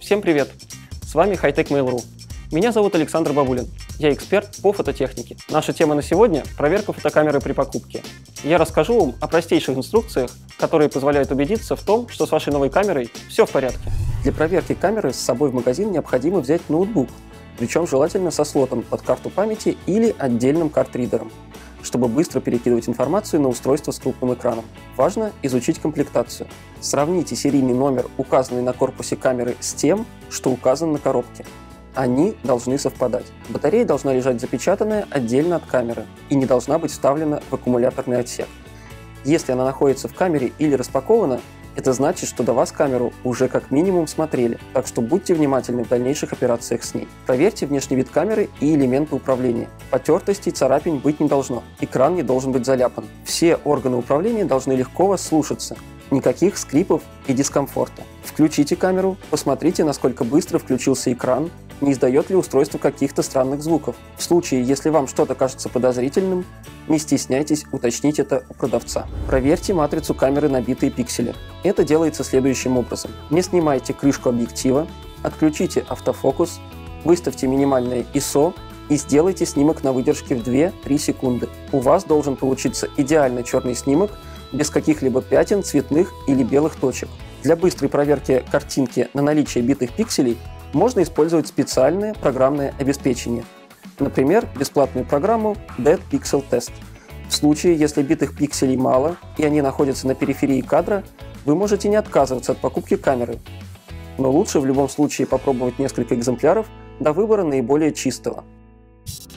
Всем привет! С вами Hightech Mail.ru. Меня зовут Александр Бабулин. Я эксперт по фототехнике. Наша тема на сегодня – проверка фотокамеры при покупке. Я расскажу вам о простейших инструкциях, которые позволяют убедиться в том, что с вашей новой камерой все в порядке. Для проверки камеры с собой в магазин необходимо взять ноутбук, причем желательно со слотом под карту памяти или отдельным картридером, чтобы быстро перекидывать информацию на устройство с крупным экраном. Важно изучить комплектацию. Сравните серийный номер, указанный на корпусе камеры, с тем, что указан на коробке. Они должны совпадать. Батарея должна лежать запечатанная отдельно от камеры и не должна быть вставлена в аккумуляторный отсек. Если она находится в камере или распакована, это значит, что до вас камеру уже как минимум смотрели, так что будьте внимательны в дальнейших операциях с ней. Проверьте внешний вид камеры и элементы управления. Потертостей, царапин быть не должно. Экран не должен быть заляпан. Все органы управления должны легко вас слушаться. Никаких скрипов и дискомфорта. Включите камеру, посмотрите, насколько быстро включился экран, не издает ли устройство каких-то странных звуков. В случае, если вам что-то кажется подозрительным, не стесняйтесь уточнить это у продавца. Проверьте матрицу камеры на битые пиксели. Это делается следующим образом. Не снимайте крышку объектива, отключите автофокус, выставьте минимальное ISO и сделайте снимок на выдержке в 2-3 секунды. У вас должен получиться идеально черный снимок, без каких-либо пятен, цветных или белых точек. Для быстрой проверки картинки на наличие битых пикселей можно использовать специальное программное обеспечение. Например, бесплатную программу Dead Pixel Test. В случае, если битых пикселей мало и они находятся на периферии кадра, вы можете не отказываться от покупки камеры. Но лучше в любом случае попробовать несколько экземпляров до выбора наиболее чистого.